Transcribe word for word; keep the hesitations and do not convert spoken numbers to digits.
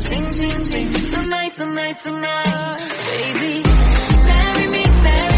Ching, ching, ching. Tonight, tonight, tonight. Baby, marry me, marry me.